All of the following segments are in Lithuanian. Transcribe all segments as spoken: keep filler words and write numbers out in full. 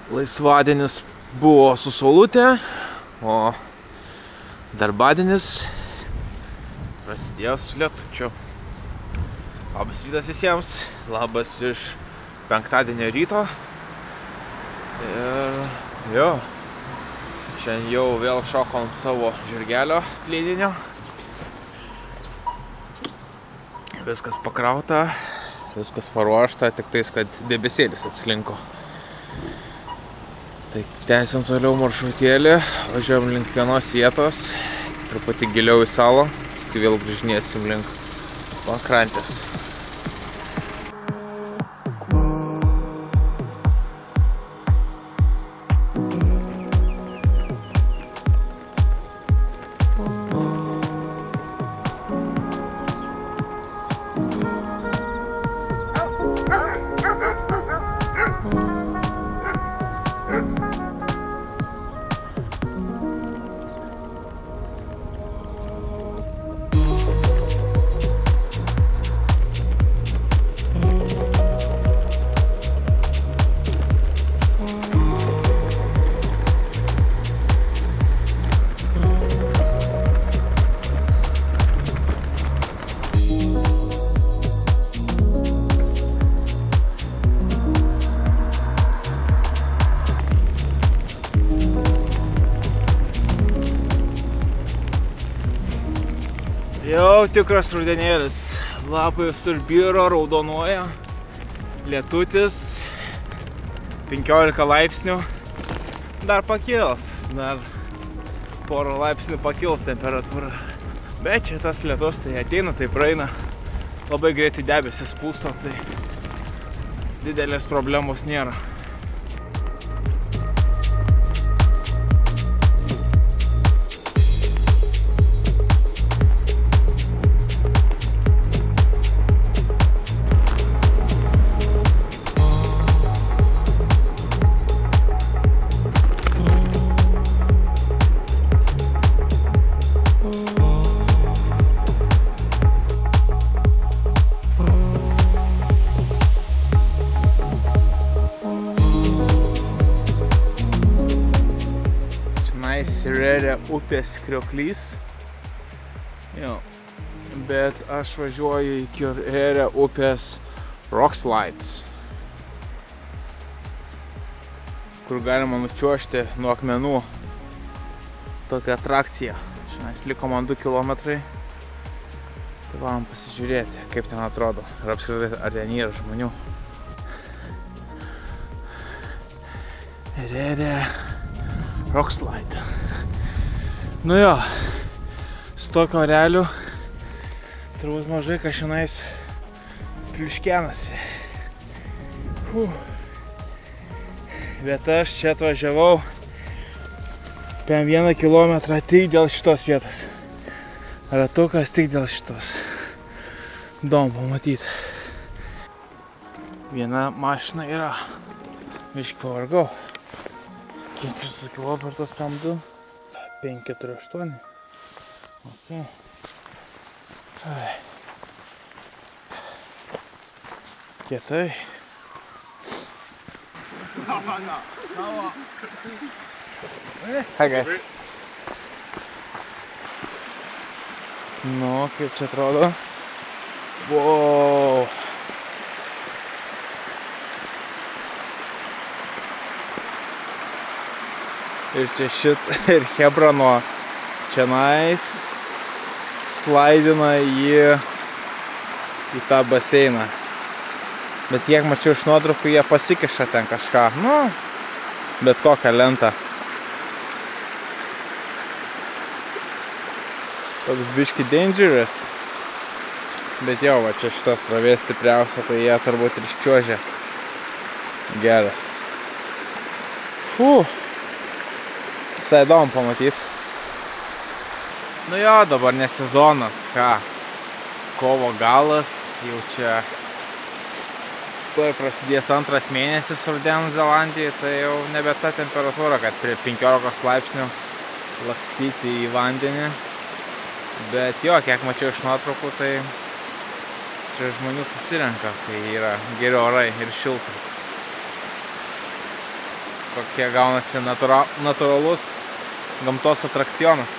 Laisvadienis buvo su saulutė, o darbadienis prasidėjo su lietučiu. Labas rytas visiems, labas iš penktadienio ryto. Ir jo, šiandien jau vėl šokom savo žirgelio plėdinio. Viskas pakrauta, viskas paruošta, tik tais, kad debesėlis atslinko. Tai tęsiam toliau maršrutėlį, važiuojam link vienos vietos, truputį giliau į salą, kai vėl grįžinėsim link pakrantės. Jau tikras rudenėlis, lapai visur byra, raudonuoja, lietutis, penkiolika laipsnių, dar pakils, dar porą laipsnių pakils temperatūra. Bet čia tas lietus, tai ateina, tai praeina, labai greitai debesis pūsto, tai didelės problemos nėra. Rėrė upės krioklys, jo, bet aš važiuoju iki Rėrė upės Rock Slides, kur galima nučiuožti nuo akmenų, tokia atrakcija. Šiandien liko man du kilometrai, tai varom pasižiūrėti, kaip ten atrodo, ir apskritai ar ten yra žmonių. Rėrė Rock Slide. Nu jo, su tokio oreliu turbūt mažai kažinais pliuškenasi. Huh. Bet aš čia atvažiavau per vieną kilometrą tik dėl šitos vietos. Ratukas tik dėl šitos. Įdomu pamatyti. Viena mašina yra. Biškį pavargau. Kiek čia sukilau per tos pem du? penki keturi aštuoni. Ok. Ai. Kietai. Hi guys. Nu, kaip čia atrodo. Wow. Ir čia šit, ir Hebra nuo čianais slaidina jį į tą baseiną. Bet kiek mačiau iš nuotraukų, jie pasikiša ten kažką, nu, bet kokią lentą. Toks biški dangerous. Bet jau, va, čia šitas srovė stipriausia, tai jie turbūt ir iščiuožia. Geras. Fuh. Visai įdomu pamatyti. Nu jo, dabar ne sezonas, ką. Kovo galas, jau čia tuoj prasidės antras mėnesis rudens Zelandijoje, tai jau nebe ta temperatūra, kad prie penkiolikos laipsnių lakstyti į vandenį. Bet jo, kiek mačiau iš nuotraukų, tai čia žmonių susirenka, kai yra geri orai ir šilta. kokie gaunasi natura, natūralus gamtos atrakcionas.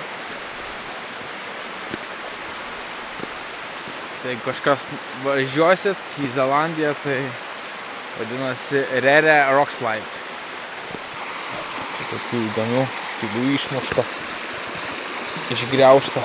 Tai kažkas važiuosit į Zelandiją, tai vadinasi Rere Rock Slide. Čia tokių įdomių skydų išmušta, išgriaužta.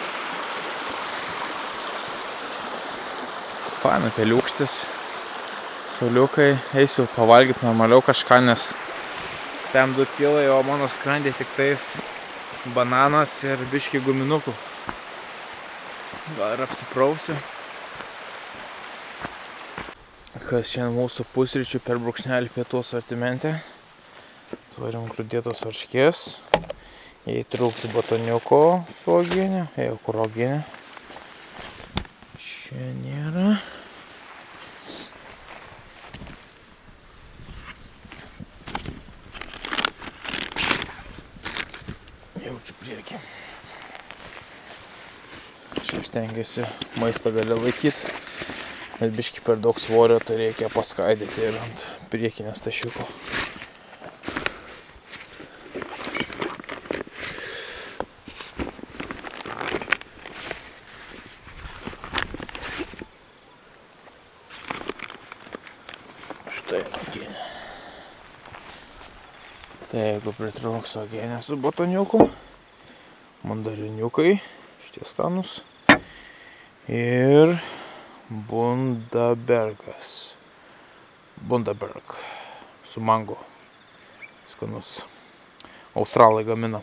Faina, peliūkštis, sauliukai, eisiu pavalgyti normaliau kažką, nes tem du kilai, o mano skrandė tik tais bananas ir biški guminukų. Gal ir apsiprausiu. Kas šiandien mūsų pusryčių per brūkšnelį pietų asortimente. Turim grūdėtos varškės. Jei trūks batoniuko su uogiene, jau kur uogienė. Čia nėra. Jaučiu priekį. Šiaip stengiuosi maistą gali laikyti. Bet biški per daug svorio, tai reikia paskaidyti ir ant priekinės tašiuko. Štai uogienė. Tai jeigu pritrūks uogienė su batoniuku, mandariniukai, šitie skanus. Ir Bundabergas. Bundaberg. Su mango. Skanus. Australai gamina.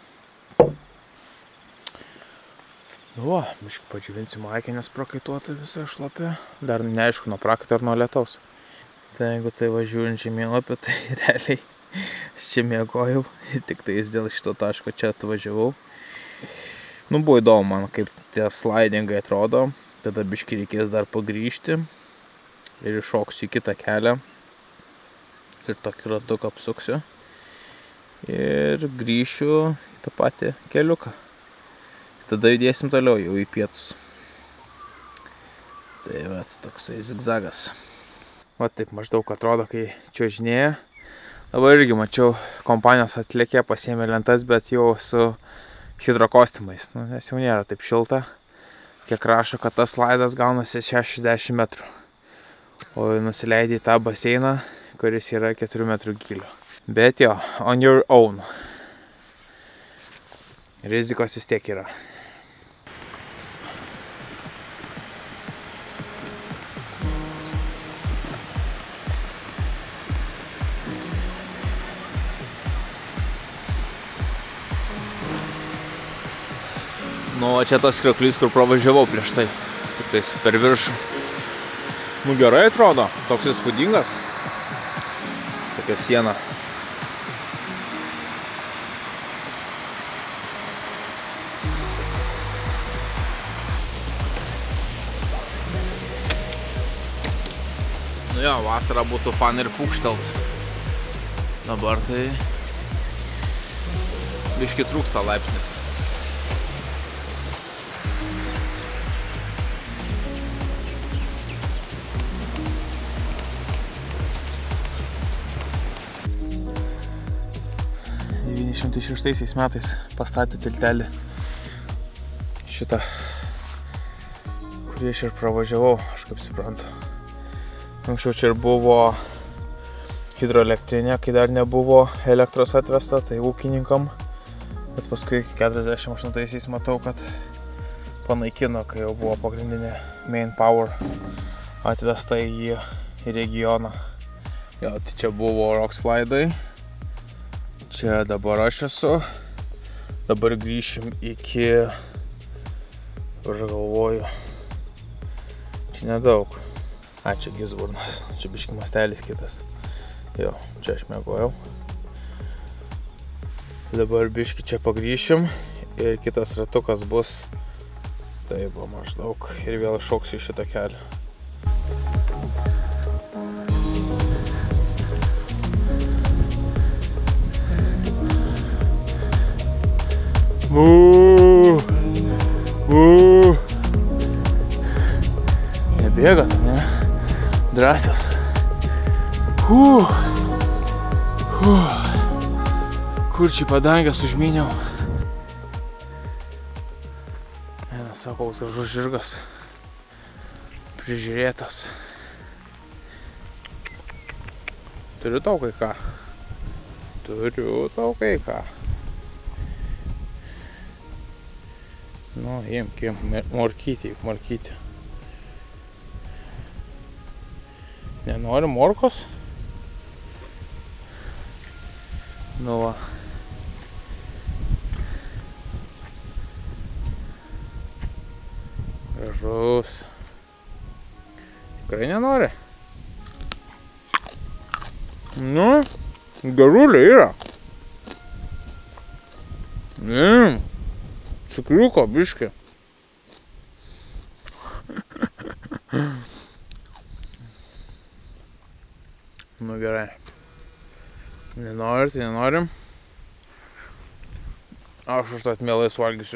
Nu va, biškai padžiuvinsim akį, nes prakaituota visa šlapia. Dar neaišku nuo prakaito ar nuo lietaus. Tai jeigu tai važiuojant žemėlapį, tai realiai aš čia miegojau. Ir tik tais dėl šito taško čia atvažiavau. Nu, buvo įdomu man, kaip tie slidingai atrodo. Tada biškai reikės dar pagrįžti ir iššoksiu į kitą kelią ir tokį ratuką apsuksiu ir grįšiu į tą patį keliuką. Tada judėsim toliau jau į pietus. Tai va, toksai zigzagas. Va taip maždaug atrodo, kai čiuožinėja. Dabar irgi mačiau, kompanijos atlikė, pasiėmė lentas, bet jau su hidrokostiumais, nu, nes jau nėra taip šilta. Kiek rašo, kad tas slaidas gaunasi šešiasdešimt metrų. O nusileidai į tą baseiną, kuris yra keturių metrų gylio. Bet jo, on your own. Rizikos vis tiek yra. Nu, čia tas krioklys, kur pravažiavau prieš tai. Tik tais per viršų. Nu, gerai atrodo. Toks įspūdingas. Tokia siena. Nu jo, vasarą būtų fan ir pūkštelt. Dabar tai biški trūksta laipsnį. devyniasdešimt šeštaisiais metais pastatė tiltelį šitą, kurį aš ir pravažiavau, aš kaip suprantu. Anksčiau čia ir buvo hidroelektrinė, kai dar nebuvo elektros atvesta, tai ūkininkam. Bet paskui keturiasdešimt aštuntaisiais matau, kad panaikino, kai jau buvo pagrindinė main power atvesta į, į regioną. Jo, tai čia buvo rock slidai. Čia dabar aš esu. Dabar grįšim iki, aš galvoju, čia nedaug. A, čia Gisburnas, čia biški mastelis kitas. Jo, čia aš miegojau. Dabar biški čia pagrįšim ir kitas ratukas bus, tai buvo maždaug, ir vėl šoksiu į šitą kelią. Uuuu, uuuu. Nebėga, ne? Drąsios. Uuuu. Uuuu. Kur čia padangęs užmyniau. Vienas sako, koks gražus žirgas. Prižiūrėtas. Turiu tau kai ką. Turiu tau kai ką. Nu, imkim, morkytį, morkytį. Nenori morkos? Nu va. Gražus. Tikrai nenori? Nu, garulė yra. Mm. Cukriuko biškį. Nu gerai. Nenori, tai nenorim. Aš už tą mielai suvalgysiu.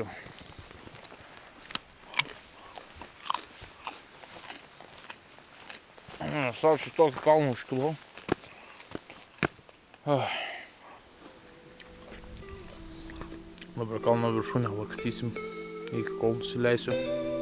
Sau čia tokį kalną užkilau. Dabar kalno viršūnę lakstysim, iki kol nusileisiu.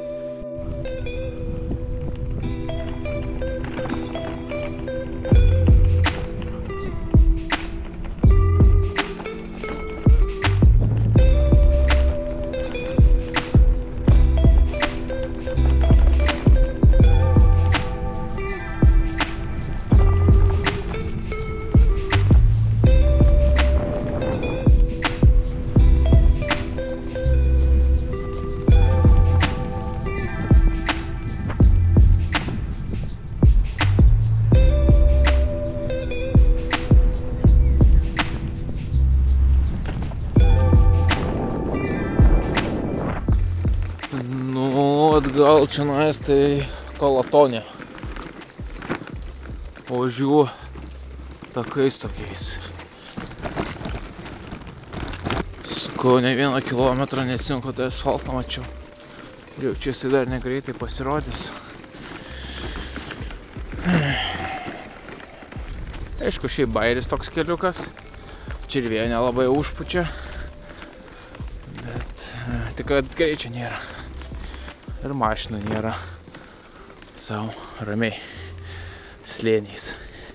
Atgal čia nais tai Kalatonė. Važiuoju takais tokiais. Sakau, ne vieną kilometrą neatsimenu, tai asfaltą mačiau. Jaučiuosi dar negreitai pasirodys. Aišku, šiaip bairis toks keliukas. Čirvėje nelabai užpučia. Bet tik kad greičio nėra. Ir mašinų nėra. Sau ramiai slėniais.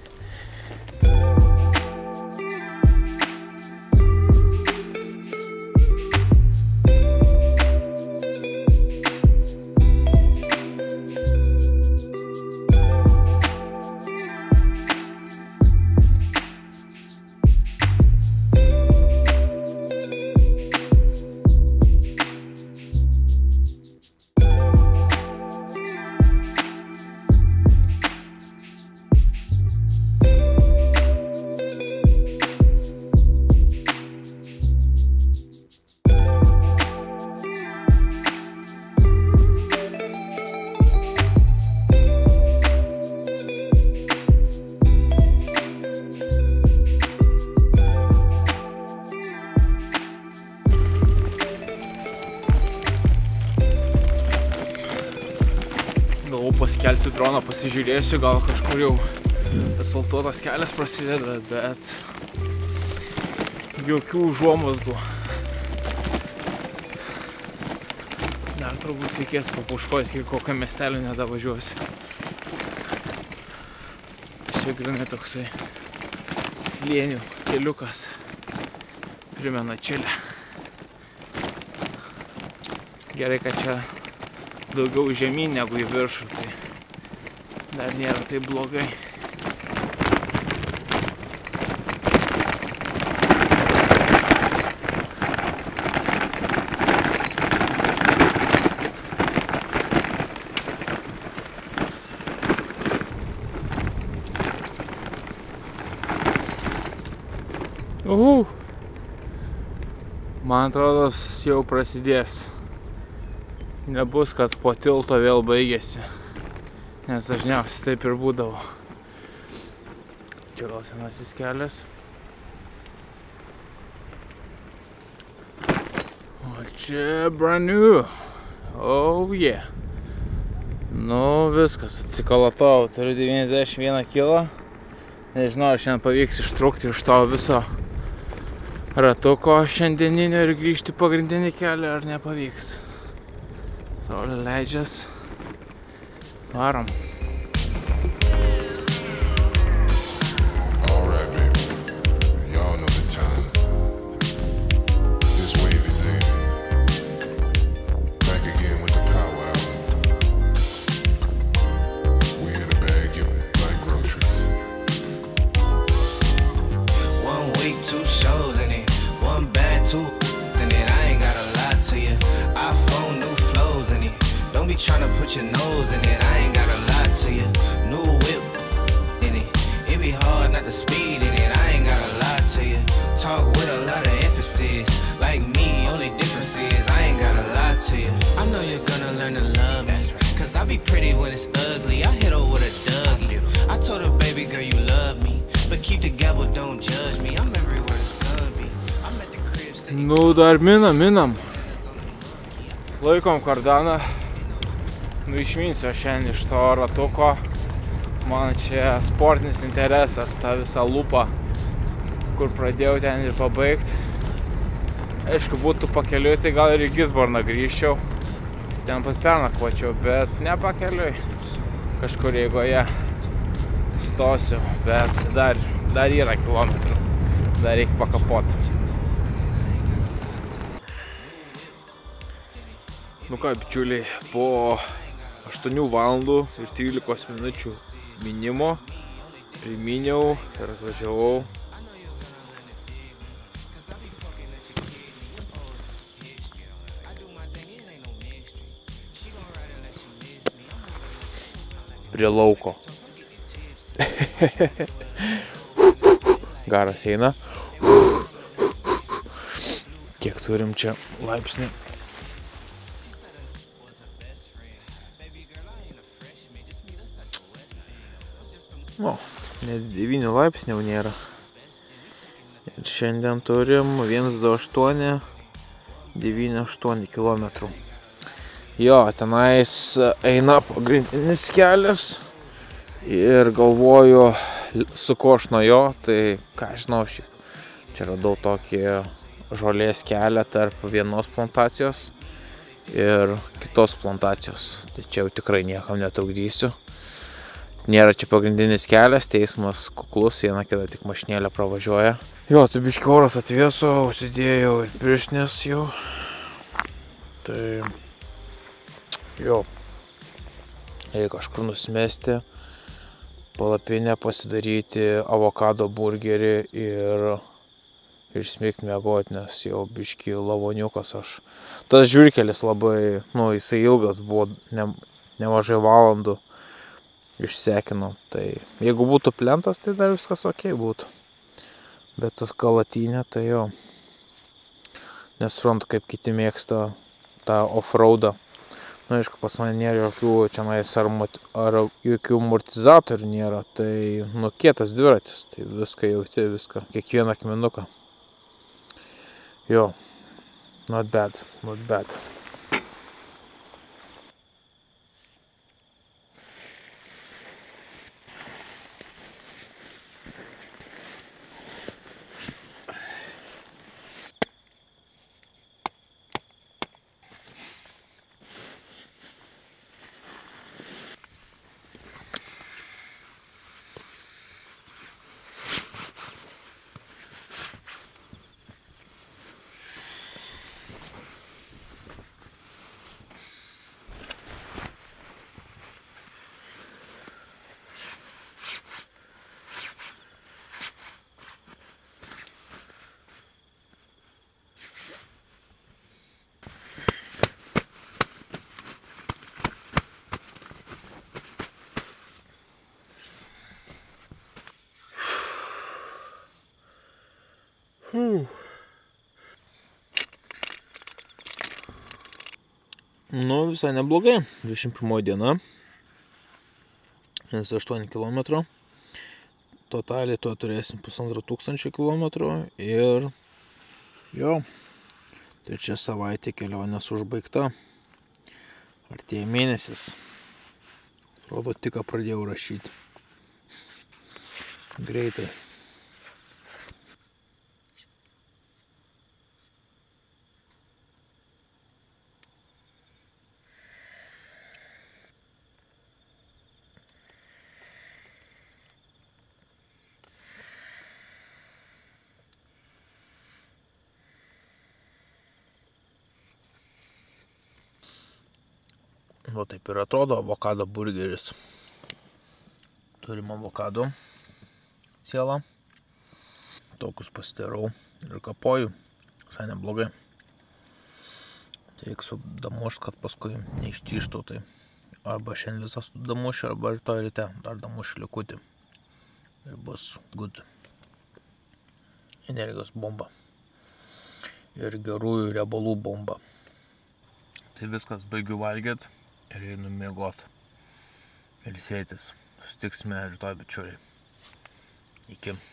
Paskelsiu droną, pasižiūrėsiu, gal kažkur jau asfaltuotas kelias prasideda, bet jokių užuomazgų. Dar turbūt reikės papuškoti, iki kokio miestelio nedavažiuosiu. Čia grinai toksai slėnių keliukas. Primena Čilę. Gerai, kad čia daugiau žemyn negu į viršų, tai dar nėra taip blogai. Uhu. Man atrodo, jau prasidės. Nebus, kad po tilto vėl baigėsi. Nes dažniausiai taip ir būdavo. Čia gal senasis kelias. O čia brand new. Oh yeah. Nu viskas, atsikalatau. Turiu devyniasdešimt vieną kilą. Nežinau, ar šiandien pavyks ištrūkti iš to viso ratuko šiandieninio ir grįžti pagrindinį kelią, ar nepavyks. Saulė leidžias. Varom. Two shows in it, one bad, two in it. I ain't gotta lie to you. iPhone, new flows in it. Don't be trying to put your nose in it. I ain't gotta lie to you. New whip in it. It be hard not to speed in it. I ain't gotta lie to you. Talk with a lot of emphasis. Like me, only difference is I ain't gotta lie to you. I know you're gonna learn to love me. Cause I be pretty when it's ugly. I hit her with a Dougie. I told her, baby girl, you love me. But keep the gavel, don't judge me. I'm everywhere the sun be. I'm at the crib sitting. Nu, dar minam, minam. Laikom kardaną. Nu, išminsiu aš šiandien iš to ratuko. Man čia sportinis interesas, ta visa lupa, kur pradėjau ten ir pabaigti. Aišku, būtų pakeliui, tai gal ir į Gisborną grįžčiau. Ten pat pernakvočiau, bet ne pakeliui. Kažkur eigoje stosiu, bet dar, dar yra kilometrų. Dar reikia pakapoti. Nu ką, bičiuliai, po aštuonių valandų ir trylikos minučių minimo priminiau ir atvažiavau prie lauko. Garas eina. Kiek turim čia laipsnį? O, net devynių laipsnių nėra. Ir šiandien turim vienas du aštuoni devyni aštuoni kilometrų. Jo, tenais eina pagrindinis kelias. Ir galvoju, su ko aš nuo jo, tai ką žinau, čia radau tokį žolės kelią tarp vienos plantacijos ir kitos plantacijos. Tai čia jau tikrai niekam netrukdysiu. Nėra čia pagrindinis kelias, teismas kuklus, viena kita tik mašinėlė pravažiuoja. Jo, tai biški oras atvėso, užsidėjau ir pirštines jau. Tai jo, reikia kažkur nusimesti, palapinę pasidaryti, avokado burgerį ir išsmigti miegot, nes jau biški lavoniukas aš. Tas žvirkelis labai, nu, jisai ilgas buvo, ne, nemažai valandų išsekino. Tai jeigu būtų plentas, tai dar viskas ok būtų. Bet tas kalatinė, tai jo. Nesuprantu, kaip kiti mėgsta tą off-roadą. Nu, aišku, pas mane nėra jokių čianais ar, ar jokių amortizatorių nėra, tai nu kietas dviratis, tai viską jauti, viską, kiekvieną akmenuką. Jo, not bad, not bad. Hmm. Nu, visai neblogai. dvidešimt pirmoji diena. vienas aštuoni kilometro. Totaliai to turėsim pusantro tūkstančio kilometrų. Ir jo, trečia savaitė kelionės užbaigta. Artėja mėnesis. Atrodo, tik pradėjau rašyti. Greitai. Va taip ir atrodo avokado burgeris. Turim avokado sielą. Tokius pasidarau ir kapoju. Visai neblogai. Tai reikia sudamušti, kad paskui neištyštų. Tai arba šiandien visą sudamušiu, arba rytoj ryte dar damušiu likutį. Ir bus good. Energijos bomba. Ir gerųjų riebalų bomba. Tai viskas, baigiu valgyti ir einu miegot. Ilsėtis. Susitiksime rytoj, bičiuliai. Iki.